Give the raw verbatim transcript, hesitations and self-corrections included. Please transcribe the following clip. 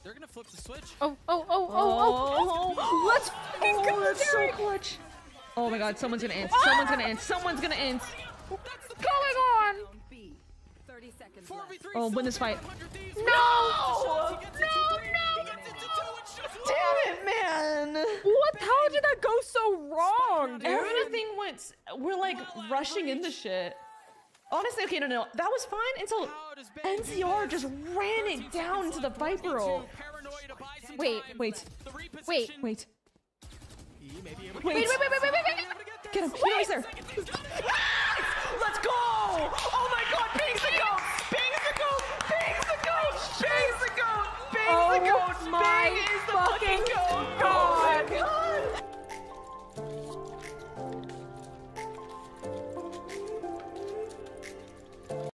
They're gonna flip the switch. Oh, oh, oh, oh, oh, oh. Let's fucking Oh, go, that's so Derek. clutch. Oh my god, someone's gonna int. Someone's gonna int. Someone's gonna int. What's going on? Oh, win this fight. No! No, no! Damn it, man. What? How did that go so wrong, dude? Everything went. We're like rushing into shit. Honestly, okay, no, no, that was fine until N C R just ran it down to the Viper ult. Wait, Wait, wait, wait, wait, wait, wait, wait, wait, wait, wait, wait. Get him! No, he's there. Let's go! Oh my God! Bang's the goat! Bang's the goat! Bang's the goat! Bang's the goat! Bang's the goat! Oh my Bang is the fucking fucking goat!